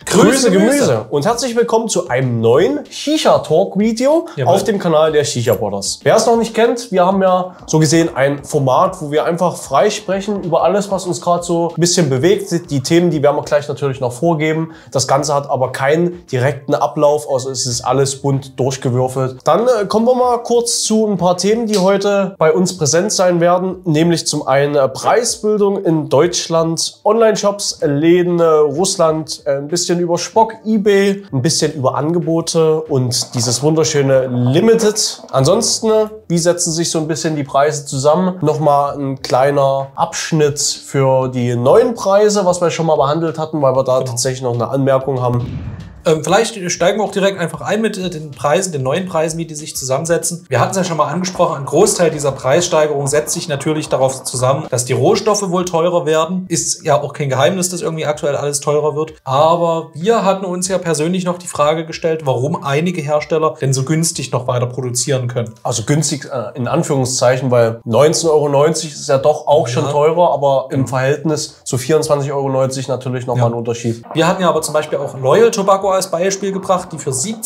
Grüße Gemüse und herzlich willkommen zu einem neuen Shisha-Talk-Video auf dem Kanal der Shisha Brothers. Wer es noch nicht kennt, wir haben ja so gesehen ein Format, wo wir einfach frei sprechen über alles, was uns gerade so ein bisschen bewegt. Die Themen, die werden wir gleich natürlich noch vorgeben. Das Ganze hat aber keinen direkten Ablauf, also es ist alles bunt durchgewürfelt. Dann kommen wir mal kurz zu ein paar Themen, die heute bei uns präsent sein werden. Nämlich zum einen Preisbildung in Deutschland, Online-Shops, Läden, Russland, ein bisschen über Spock, eBay, ein bisschen über Angebote und dieses wunderschöne Limited. Ansonsten, wie setzen sich so ein bisschen die Preise zusammen? Nochmal ein kleiner Abschnitt für die neuen Preise, was wir schon mal behandelt hatten, weil wir da tatsächlich noch eine Anmerkung haben. Vielleicht steigen wir auch direkt einfach ein mit den Preisen, den neuen Preisen, wie die sich zusammensetzen. Wir hatten es ja schon mal angesprochen, ein Großteil dieser Preissteigerung setzt sich natürlich darauf zusammen, dass die Rohstoffe wohl teurer werden. Ist ja auch kein Geheimnis, dass irgendwie aktuell alles teurer wird. Aber wir hatten uns ja persönlich noch die Frage gestellt, warum einige Hersteller denn so günstig noch weiter produzieren können. Also günstig in Anführungszeichen, weil 19,90 € ist ja doch auch schon teurer, aber im Verhältnis zu 24,90 € natürlich nochmal ein Unterschied. Wir hatten ja aber zum Beispiel auch Loyal Tobacco als Beispiel gebracht, die für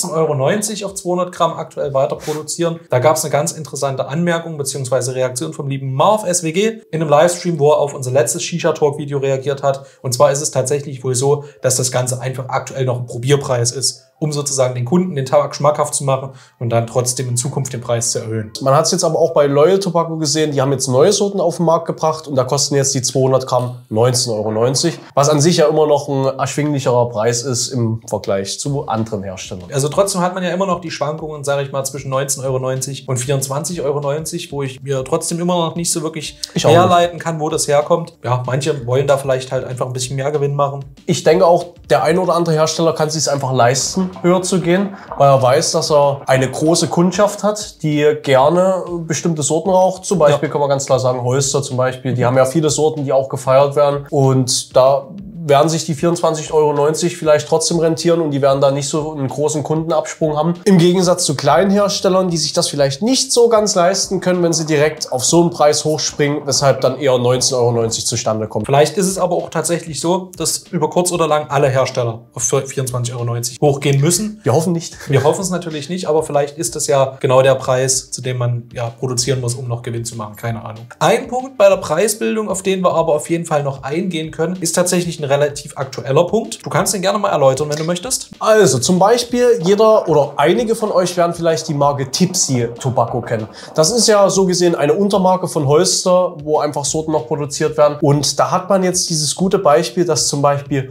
17,90 € auf 200 Gramm aktuell weiter produzieren. Da gab es eine ganz interessante Anmerkung bzw. Reaktion vom lieben Marv SWG in einem Livestream, wo er auf unser letztes Shisha-Talk-Video reagiert hat. Und zwar ist es tatsächlich wohl so, dass das Ganze einfach aktuell noch ein Probierpreis ist, um sozusagen den Kunden den Tabak schmackhaft zu machen und dann trotzdem in Zukunft den Preis zu erhöhen. Man hat es jetzt aber auch bei Loyal Tobacco gesehen, die haben jetzt neue Sorten auf den Markt gebracht und da kosten jetzt die 200 Gramm 19,90 €, was an sich ja immer noch ein erschwinglicherer Preis ist im Vergleich zu anderen Herstellern. Also trotzdem hat man ja immer noch die Schwankungen, sage ich mal, zwischen 19,90 € und 24,90 €, wo ich mir trotzdem immer noch nicht so wirklich herleiten kann, wo das herkommt. Ja, manche wollen da vielleicht halt einfach ein bisschen mehr Gewinn machen. Ich denke auch, der ein oder andere Hersteller kann es sich einfach leisten, höher zu gehen, weil er weiß, dass er eine große Kundschaft hat, die gerne bestimmte Sorten raucht. Zum Beispiel kann man ganz klar sagen, Holster zum Beispiel, die haben ja viele Sorten, die auch gefeiert werden und da werden sich die 24,90 € vielleicht trotzdem rentieren und die werden da nicht so einen großen Kundenabsprung haben. Im Gegensatz zu kleinen Herstellern, die sich das vielleicht nicht so ganz leisten können, wenn sie direkt auf so einen Preis hochspringen, weshalb dann eher 19,90 € zustande kommt. Vielleicht ist es aber auch tatsächlich so, dass über kurz oder lang alle Hersteller auf 24,90 € hochgehen müssen. Wir hoffen nicht. Wir hoffen es natürlich nicht, aber vielleicht ist das ja genau der Preis, zu dem man produzieren muss, um noch Gewinn zu machen. Keine Ahnung. Ein Punkt bei der Preisbildung, auf den wir aber auf jeden Fall noch eingehen können, ist tatsächlich ein relativ aktueller Punkt. Du kannst den gerne mal erläutern, wenn du möchtest. Also zum Beispiel jeder oder einige von euch werden vielleicht die Marke Tipsy Tobacco kennen. Das ist ja so gesehen eine Untermarke von Holster, wo einfach Sorten noch produziert werden. Und da hat man jetzt dieses gute Beispiel, dass zum Beispiel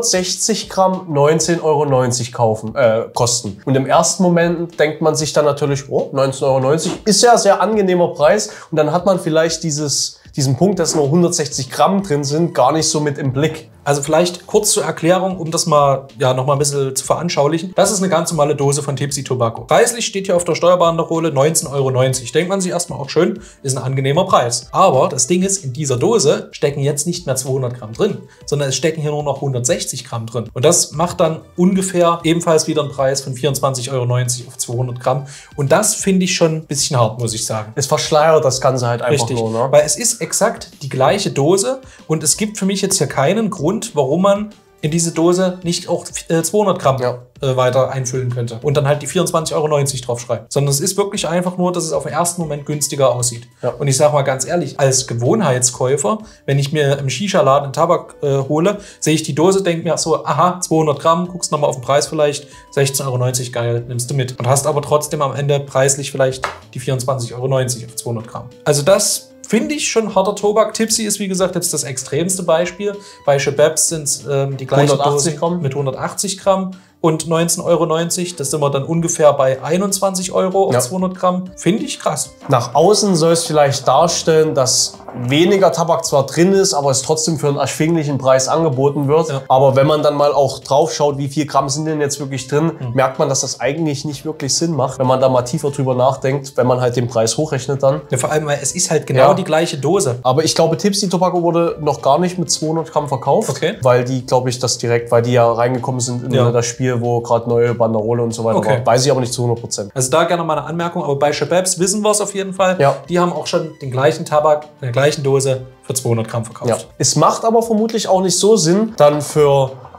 160 Gramm 19,90 € kosten. Und im ersten Moment denkt man sich dann natürlich, oh, 19,90 € ist ja ein sehr angenehmer Preis. Und dann hat man vielleicht diesen Punkt, dass nur 160 Gramm drin sind, gar nicht so mit im Blick. Also vielleicht kurz zur Erklärung, um das mal noch mal ein bisschen zu veranschaulichen. Das ist eine ganz normale Dose von Tipsy Tobacco. Preislich steht hier auf der Steuerbanderole 19,90 €. Denkt man sich erstmal auch schön, ist ein angenehmer Preis. Aber das Ding ist, in dieser Dose stecken jetzt nicht mehr 200 Gramm drin, sondern es stecken hier nur noch 160 Gramm drin. Und das macht dann ungefähr ebenfalls wieder einen Preis von 24,90 € auf 200 Gramm. Und das finde ich schon ein bisschen hart, muss ich sagen. Es verschleiert das Ganze halt einfach nur, ne? Weil es ist exakt die gleiche Dose und es gibt für mich jetzt hier keinen Grund, warum man in diese Dose nicht auch 200 Gramm weiter einfüllen könnte und dann halt die 24,90 € draufschreiben. Sondern es ist wirklich einfach nur, dass es auf den ersten Moment günstiger aussieht. Und ich sage mal ganz ehrlich, als Gewohnheitskäufer, wenn ich mir im Shisha-Laden einen Tabak hole, sehe ich die Dose, denke mir so, aha, 200 Gramm, guckst nochmal auf den Preis vielleicht, 16,90 €, geil, nimmst du mit. Und hast aber trotzdem am Ende preislich vielleicht die 24,90 € auf 200 Gramm. Also das finde ich schon harter Tobak. Tipsy ist, wie gesagt, jetzt das extremste Beispiel. Bei Shababs sind es die gleichen Dosen mit 180 Gramm und 19,90 €. Das sind wir dann ungefähr bei 21 € auf 200 Gramm. Finde ich krass. Nach außen soll es vielleicht darstellen, dass weniger Tabak zwar drin ist, aber es trotzdem für einen erschwinglichen Preis angeboten wird. Aber wenn man dann mal auch drauf schaut, wie viel Gramm sind denn jetzt wirklich drin, merkt man, dass das eigentlich nicht wirklich Sinn macht, wenn man da mal tiefer drüber nachdenkt, wenn man halt den Preis hochrechnet dann. Ja, vor allem, weil es ist halt genau die gleiche Dose. Aber ich glaube, Tipsy Tobacco wurde noch gar nicht mit 200 Gramm verkauft, weil die, glaube ich, weil die ja reingekommen sind in das Spiel, wo gerade neue Banderole und so weiter war. Weiß ich aber nicht zu 100%. Also da gerne mal eine Anmerkung, aber bei Shababs wissen wir es auf jeden Fall. Die haben auch schon den gleichen Tabak, in der gleichen Dose für 200 Gramm verkauft. Es macht aber vermutlich auch nicht so Sinn, dann für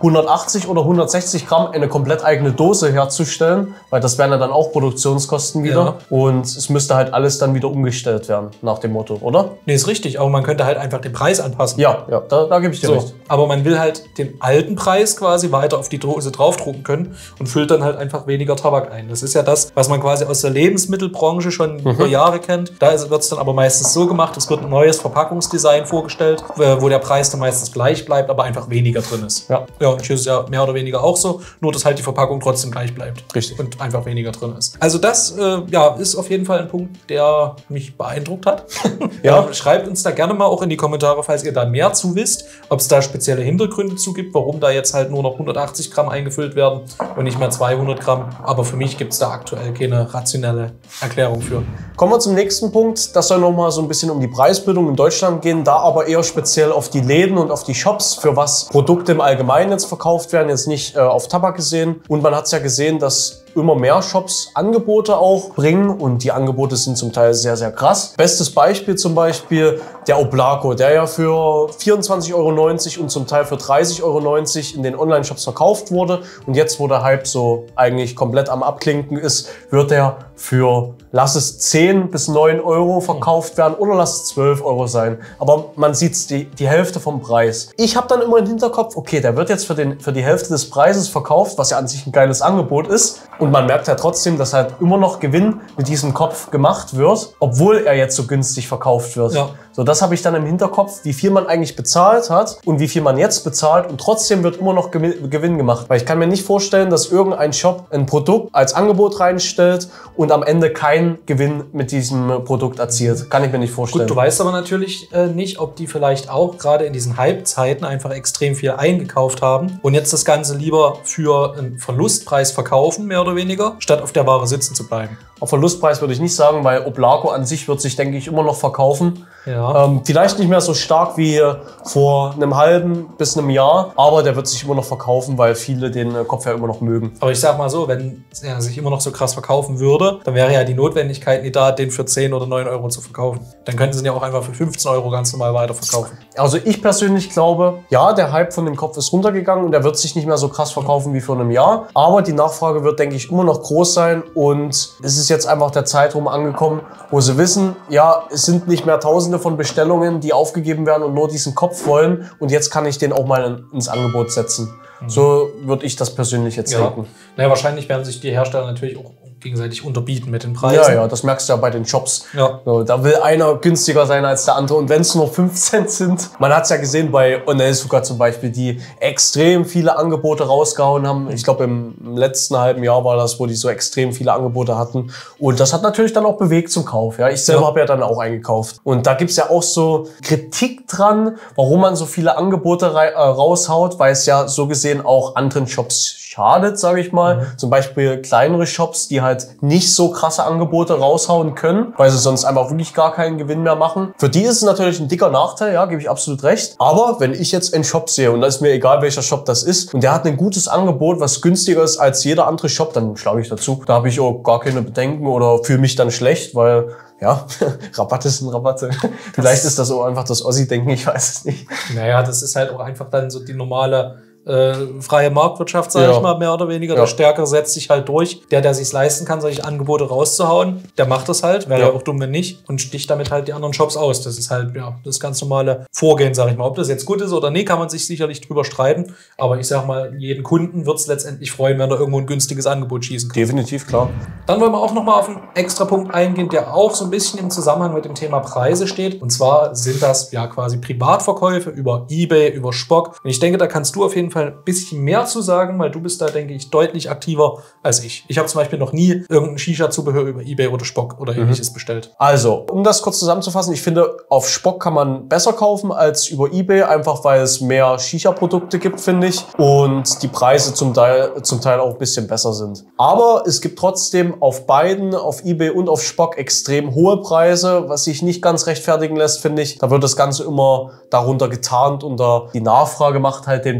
180 oder 160 Gramm eine komplett eigene Dose herzustellen, weil das wären ja dann auch Produktionskosten wieder. Ja. Und es müsste halt alles dann wieder umgestellt werden, nach dem Motto, oder? Nee, ist richtig, aber man könnte halt einfach den Preis anpassen. Ja, da gebe ich dir recht. Aber man will halt den alten Preis quasi weiter auf die Dose draufdrucken können und füllt dann halt einfach weniger Tabak ein. Das ist ja das, was man quasi aus der Lebensmittelbranche schon über Jahre kennt. Da wird es dann aber meistens so gemacht, es wird ein neues Verpackungsdesign vorgestellt, wo der Preis dann meistens gleich bleibt, aber einfach weniger drin ist. Ja, und hier ist es ja mehr oder weniger auch so, nur dass halt die Verpackung trotzdem gleich bleibt. Richtig. Und einfach weniger drin ist. Also das ist auf jeden Fall ein Punkt, der mich beeindruckt hat. Ja. Schreibt uns da gerne mal auch in die Kommentare, falls ihr da mehr zu wisst, ob es da spezielle Hintergründe zu gibt, warum da jetzt halt nur noch 180 Gramm eingefüllt werden und nicht mehr 200 Gramm. Aber für mich gibt es da aktuell keine rationelle Erklärung für. Kommen wir zum nächsten Punkt. Das soll nochmal so ein bisschen um die Preisbildung in Deutschland gehen, da aber eher speziell auf die Läden und auf die Shops, für was Produkte im Allgemeinen jetzt verkauft werden, jetzt nicht auf Tabak gesehen. Und man hat es ja gesehen, dass immer mehr Shops Angebote auch bringen und die Angebote sind zum Teil sehr, sehr krass. Bestes Beispiel zum Beispiel der Oblaco, der ja für 24,90 € und zum Teil für 30,90 € in den Online-Shops verkauft wurde. Und jetzt, wo der Hype so eigentlich komplett am Abklinken ist, wird er für, lass es 10 bis 9 € verkauft werden oder lass es 12 € sein. Aber man sieht die Hälfte vom Preis. Ich habe dann immer im Hinterkopf, okay, der wird jetzt für die Hälfte des Preises verkauft, was ja an sich ein geiles Angebot ist. Und man merkt ja trotzdem, dass halt immer noch Gewinn mit diesem Kopf gemacht wird, obwohl er jetzt so günstig verkauft wird. Ja. So, das habe ich dann im Hinterkopf, wie viel man eigentlich bezahlt hat und wie viel man jetzt bezahlt und trotzdem wird immer noch Gewinn gemacht. Weil ich kann mir nicht vorstellen, dass irgendein Shop ein Produkt als Angebot reinstellt und am Ende keinen Gewinn mit diesem Produkt erzielt. Kann ich mir nicht vorstellen. Gut, du weißt aber natürlich nicht, ob die vielleicht auch gerade in diesen Hype-Zeiten einfach extrem viel eingekauft haben und jetzt das Ganze lieber für einen Verlustpreis verkaufen, mehr oder weniger, statt auf der Ware sitzen zu bleiben. Auf Verlustpreis würde ich nicht sagen, weil Oblaco an sich wird sich, denke ich, immer noch verkaufen. Ja. Vielleicht nicht mehr so stark wie vor einem halben bis einem Jahr, aber der wird sich immer noch verkaufen, weil viele den Kopf ja immer noch mögen. Aber ich sag mal so, wenn er sich immer noch so krass verkaufen würde, dann wäre ja die Notwendigkeit nicht da, den für 10 oder 9 € zu verkaufen. Dann könnten sie ihn ja auch einfach für 15 € ganz normal weiterverkaufen. Also ich persönlich glaube, ja, der Hype von dem Kopf ist runtergegangen und der wird sich nicht mehr so krass verkaufen wie vor einem Jahr. Aber die Nachfrage wird, denke ich, immer noch groß sein und es ist jetzt einfach der Zeitraum angekommen, wo sie wissen, ja, es sind nicht mehr Tausende von Bestellungen, die aufgegeben werden und nur diesen Kopf wollen und jetzt kann ich den auch mal ins Angebot setzen. So würde ich das persönlich jetzt denken. Naja, wahrscheinlich werden sich die Hersteller natürlich auch gegenseitig unterbieten mit den Preisen. Ja, das merkst du ja bei den Shops. Ja. So, da will einer günstiger sein als der andere und wenn es nur 5 Cent sind. Man hat es ja gesehen bei Onelsuka zum Beispiel, die extrem viele Angebote rausgehauen haben. Ich glaube im letzten halben Jahr war das, wo die so extrem viele Angebote hatten. Und das hat natürlich dann auch bewegt zum Kauf. Ja, ich selber habe ja dann auch eingekauft. Und da gibt es ja auch so Kritik dran, warum man so viele Angebote raushaut, weil es ja so gesehen auch anderen Shops schadet, sage ich mal. Zum Beispiel kleinere Shops, die halt nicht so krasse Angebote raushauen können, weil sie sonst einfach wirklich gar keinen Gewinn mehr machen. Für die ist es natürlich ein dicker Nachteil, ja, gebe ich absolut recht. Aber wenn ich jetzt einen Shop sehe, und da ist mir egal, welcher Shop das ist, und der hat ein gutes Angebot, was günstiger ist als jeder andere Shop, dann schlage ich dazu. Da habe ich auch gar keine Bedenken oder fühle mich dann schlecht, weil ja, Rabatte sind Rabatte. Vielleicht ist das auch einfach das Ossi-Denken, ich weiß es nicht. Naja, das ist halt auch einfach dann so die normale freie Marktwirtschaft, sage ich mal, mehr oder weniger. Der Stärkere setzt sich halt durch. Der sich's leisten kann, solche Angebote rauszuhauen, der macht das halt, wäre ja auch dumm, wenn nicht, und sticht damit halt die anderen Shops aus. Das ist halt, das ganz normale Vorgehen, sage ich mal. Ob das jetzt gut ist oder nicht, kann man sich sicherlich drüber streiten. Aber ich sag mal, jeden Kunden wird es letztendlich freuen, wenn er irgendwo ein günstiges Angebot schießen kann. Definitiv, klar. Dann wollen wir auch nochmal auf einen extra Punkt eingehen, der auch so ein bisschen im Zusammenhang mit dem Thema Preise steht. Und zwar sind das ja quasi Privatverkäufe über eBay, über Spock. Und ich denke, da kannst du auf jeden Fall ein bisschen mehr zu sagen, weil du bist da, denke ich, deutlich aktiver als ich. Ich habe zum Beispiel noch nie irgendein Shisha-Zubehör über eBay oder Spock oder ähnliches bestellt. Also, um das kurz zusammenzufassen, ich finde, auf Spock kann man besser kaufen als über eBay, einfach weil es mehr Shisha-Produkte gibt, finde ich, und die Preise zum Teil auch ein bisschen besser sind. Aber es gibt trotzdem auf beiden, auf eBay und auf Spock, extrem hohe Preise, was sich nicht ganz rechtfertigen lässt, finde ich. Da wird das Ganze immer darunter getarnt und die Nachfrage macht halt den Preis.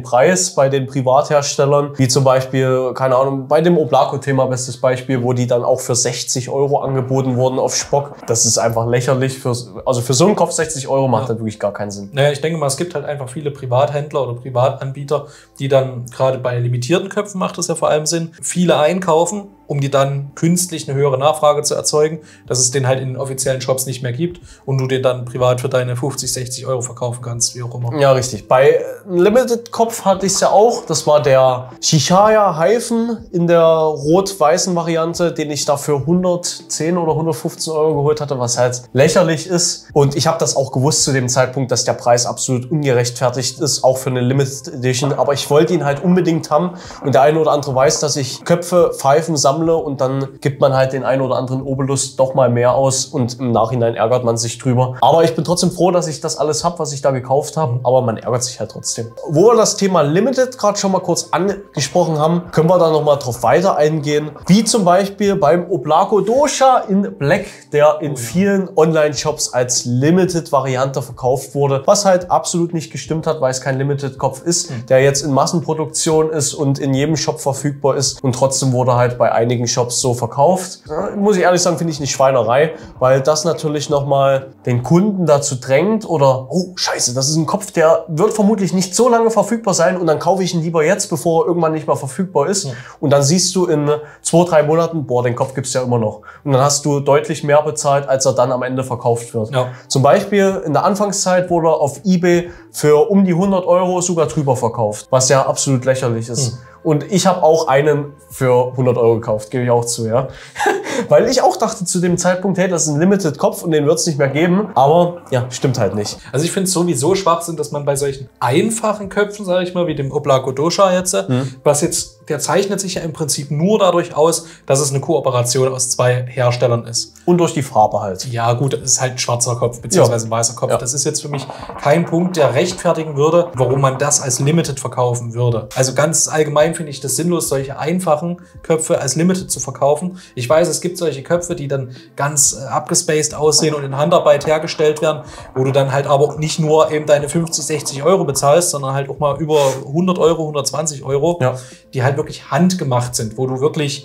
Preis bei den Privatherstellern, wie zum Beispiel, keine Ahnung, bei dem Oblaco-Thema bestes Beispiel, wo die dann auch für 60 € angeboten wurden auf Spock. Das ist einfach lächerlich. Also für so einen Kopf 60 € macht das wirklich gar keinen Sinn. Naja, ich denke mal, es gibt halt einfach viele Privathändler oder Privatanbieter, die dann gerade bei limitierten Köpfen macht es ja vor allem Sinn, viele einkaufen, um die dann künstlich eine höhere Nachfrage zu erzeugen, dass es den halt in den offiziellen Shops nicht mehr gibt und du den dann privat für deine 50, 60 € verkaufen kannst, wie auch immer. Ja, richtig. Bei Limited-Kopf hatte ich es ja auch. Das war der Shishaya-Hyphen in der rot-weißen Variante, den ich da für 110 oder 115 € geholt hatte, was halt lächerlich ist. Und ich habe das auch gewusst zu dem Zeitpunkt, dass der Preis absolut ungerechtfertigt ist, auch für eine Limited Edition. Aber ich wollte ihn halt unbedingt haben. Und der eine oder andere weiß, dass ich Köpfe, Pfeifen sammle und dann gibt man halt den einen oder anderen Obolus doch mal mehr aus und im Nachhinein ärgert man sich drüber. Aber ich bin trotzdem froh, dass ich das alles habe, was ich da gekauft habe, aber man ärgert sich halt trotzdem. Wo wir das Thema Limited gerade schon mal kurz angesprochen haben, können wir da noch mal drauf weiter eingehen, wie zum Beispiel beim Oblaco Dosha in Black, der in vielen Online-Shops als Limited-Variante verkauft wurde, was halt absolut nicht gestimmt hat, weil es kein Limited-Kopf ist, der jetzt in Massenproduktion ist und in jedem Shop verfügbar ist und trotzdem wurde halt bei einigen Shops so verkauft. Ja, muss ich ehrlich sagen, finde ich eine Schweinerei, weil das natürlich nochmal den Kunden dazu drängt oder, oh scheiße, das ist ein Kopf, der wird vermutlich nicht so lange verfügbar sein und dann kaufe ich ihn lieber jetzt, bevor er irgendwann nicht mehr verfügbar ist. Ja. Und dann siehst du in 2-3 Monaten, boah, den Kopf gibt's ja immer noch. Und dann hast du deutlich mehr bezahlt, als er dann am Ende verkauft wird. Ja. Zum Beispiel in der Anfangszeit wurde er auf eBay für um die 100 € sogar drüber verkauft, was ja absolut lächerlich ist. Und ich habe auch einen für 100 € gekauft, gebe ich auch zu, ja. Weil ich auch dachte zu dem Zeitpunkt, hey, das ist ein Limited-Kopf und den wird es nicht mehr geben. Aber ja, stimmt halt nicht. Also ich finde es sowieso Schwachsinn, dass man bei solchen einfachen Köpfen, sage ich mal, wie dem Oblaco Dosha jetzt, was jetzt, der zeichnet sich ja im Prinzip nur dadurch aus, dass es eine Kooperation aus 2 Herstellern ist. Und durch die Farbe halt. Ja gut, das ist halt ein schwarzer Kopf, beziehungsweise ein weißer Kopf. Ja. Das ist jetzt für mich kein Punkt, der rechtfertigen würde, warum man das als Limited verkaufen würde. Also ganz allgemein finde ich das sinnlos, solche einfachen Köpfe als Limited zu verkaufen. Ich weiß, es gibt solche Köpfe, die dann ganz abgespaced aussehen und in Handarbeit hergestellt werden, wo du dann halt aber nicht nur eben deine 50, 60 € bezahlst, sondern halt auch mal über 100 €, 120 €, ja, die halt wirklich handgemacht sind, wo du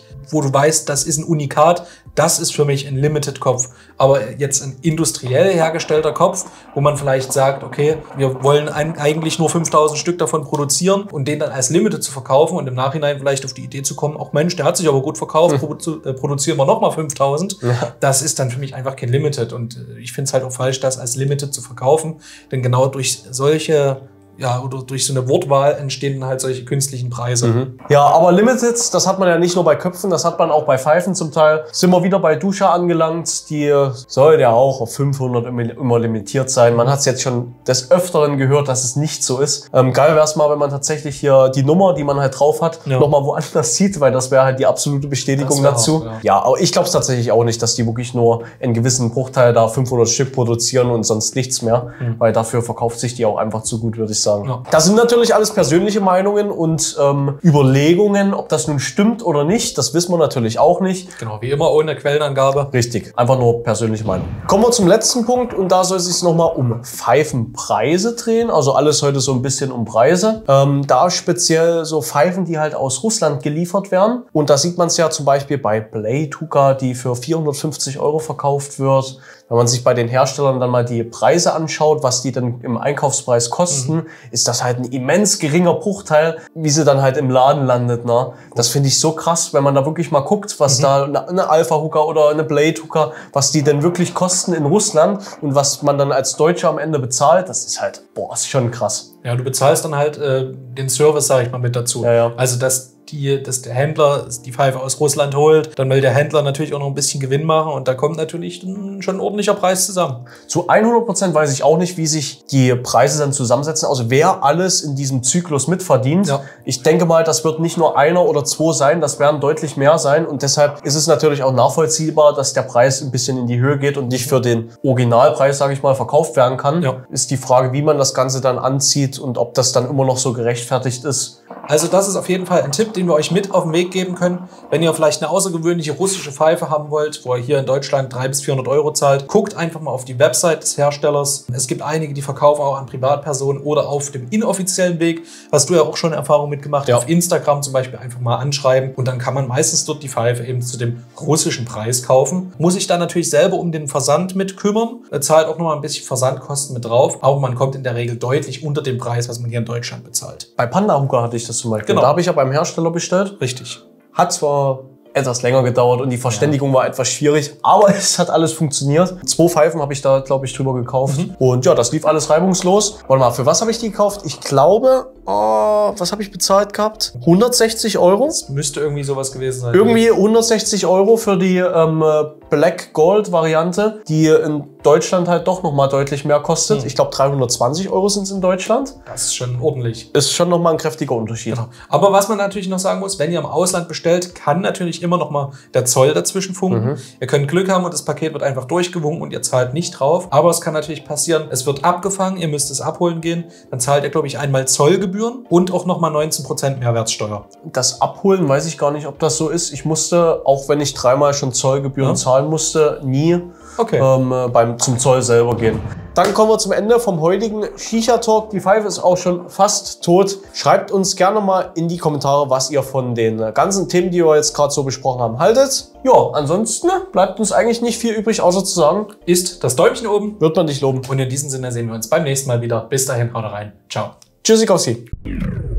weißt, das ist ein Unikat, das ist für mich ein Limited-Kopf. Aber jetzt ein industriell hergestellter Kopf, wo man vielleicht sagt, okay, wir wollen eigentlich nur 5000 Stück davon produzieren und den dann als Limited zu verkaufen und im Nachhinein vielleicht auf die Idee zu kommen, auch Mensch, der hat sich aber gut verkauft, produzieren wir nochmal 5000. Ja. Das ist dann für mich einfach kein Limited und ich finde es halt auch falsch, das als Limited zu verkaufen, denn genau durch solche oder durch so eine Wortwahl entstehen dann halt solche künstlichen Preise. Ja, aber Limiteds, das hat man ja nicht nur bei Köpfen, das hat man auch bei Pfeifen zum Teil. Sind wir wieder bei Dosha angelangt, die soll ja auch auf 500 immer limitiert sein. Man hat es jetzt schon des Öfteren gehört, dass es nicht so ist. Geil wäre es mal, wenn man tatsächlich hier die Nummer, die man halt drauf hat, nochmal woanders sieht, weil das wäre halt die absolute Bestätigung dazu. Auch, ja, aber ich glaube es tatsächlich auch nicht, dass die wirklich nur einen gewissen Bruchteil da 500 Stück produzieren und sonst nichts mehr, weil dafür verkauft sich die auch einfach zu gut, würde ich sagen. Ja. Das sind natürlich alles persönliche Meinungen und Überlegungen, ob das nun stimmt oder nicht, das wissen wir natürlich auch nicht. Genau, wie immer ohne Quellenangabe. Richtig, einfach nur persönliche Meinung. Kommen wir zum letzten Punkt und da soll es sich nochmal um Pfeifenpreise drehen, also alles heute so ein bisschen um Preise. Da speziell so Pfeifen, die halt aus Russland geliefert werden und da sieht man es ja zum Beispiel bei Blade Hookah, die für 450 € verkauft wird. Wenn man sich bei den Herstellern dann mal die Preise anschaut, was die dann im Einkaufspreis kosten, ist das halt ein immens geringer Bruchteil, wie sie dann halt im Laden landet. Ne? Das finde ich so krass, wenn man da wirklich mal guckt, was da eine Alpha Hookah oder eine Blade Hookah, was die denn wirklich kosten in Russland und was man dann als Deutscher am Ende bezahlt, das ist halt, ist schon krass. Ja, du bezahlst dann halt den Service, sage ich mal, mit dazu. Ja, ja. Also dass der Händler die Pfeife aus Russland holt, dann will der Händler natürlich auch noch ein bisschen Gewinn machen und da kommt natürlich schon ein ordentlicher Preis zusammen. Zu 100% weiß ich auch nicht, wie sich die Preise dann zusammensetzen, also wer alles in diesem Zyklus mitverdient. Ja. Ich denke mal, das wird nicht nur 1 oder 2 sein, das werden deutlich mehr sein und deshalb ist es natürlich auch nachvollziehbar, dass der Preis ein bisschen in die Höhe geht und nicht für den Originalpreis, sage ich mal, verkauft werden kann. Ja. Ist die Frage, wie man das Ganze dann anzieht und ob das dann immer noch so gerechtfertigt ist. Also das ist auf jeden Fall ein Tipp, Tipp, den wir euch mit auf den Weg geben können, wenn ihr vielleicht eine außergewöhnliche russische Pfeife haben wollt, wo ihr hier in Deutschland 300 bis 400 Euro zahlt, guckt einfach mal auf die Website des Herstellers. Es gibt einige, die verkaufen auch an Privatpersonen oder auf dem inoffiziellen Weg, was du ja auch schon Erfahrung mitgemacht hast, auf Instagram zum Beispiel einfach mal anschreiben und dann kann man meistens dort die Pfeife eben zu dem russischen Preis kaufen. Muss ich dann natürlich selber um den Versand mit kümmern, zahlt auch nochmal ein bisschen Versandkosten mit drauf, aber man kommt in der Regel deutlich unter dem Preis, was man hier in Deutschland bezahlt. Bei Panda Hookah hatte ich das zum Beispiel. Genau. Da habe ich ja beim Hersteller bestellt. Richtig. Hat zwar etwas länger gedauert und die Verständigung war etwas schwierig, aber es hat alles funktioniert. 2 Pfeifen habe ich da, glaube ich, drüber gekauft. Und ja, das lief alles reibungslos. Warte mal, für was habe ich die gekauft? Ich glaube, was habe ich bezahlt gehabt? 160 Euro? Das müsste irgendwie sowas gewesen sein. Irgendwie 160 Euro für die Black Gold Variante, die in Deutschland halt doch nochmal deutlich mehr kostet. Ich glaube 320 Euro sind es in Deutschland. Das ist schon ordentlich. Ist schon nochmal ein kräftiger Unterschied. Genau. Aber was man natürlich noch sagen muss, wenn ihr im Ausland bestellt, kann natürlich immer noch mal der Zoll dazwischen funken. Ihr könnt Glück haben und das Paket wird einfach durchgewunken und ihr zahlt nicht drauf. Aber es kann natürlich passieren, es wird abgefangen, ihr müsst es abholen gehen. Dann zahlt ihr, glaube ich, einmal Zollgebühren und auch nochmal 19% Mehrwertsteuer. Das Abholen weiß ich gar nicht, ob das so ist. Ich musste, auch wenn ich 3-mal schon Zollgebühren zahlen musste, nie zum Zoll selber gehen. Dann kommen wir zum Ende vom heutigen Shisha-Talk. Die Pfeife ist auch schon fast tot. Schreibt uns gerne mal in die Kommentare, was ihr von den ganzen Themen, die wir jetzt gerade so besprochen haben, haltet. Ja, ansonsten bleibt uns eigentlich nicht viel übrig, außer zu sagen, ist das Däumchen oben. Wird man dich loben. Und in diesem Sinne sehen wir uns beim nächsten Mal wieder. Bis dahin, haut rein. Ciao. Tschüssikowski.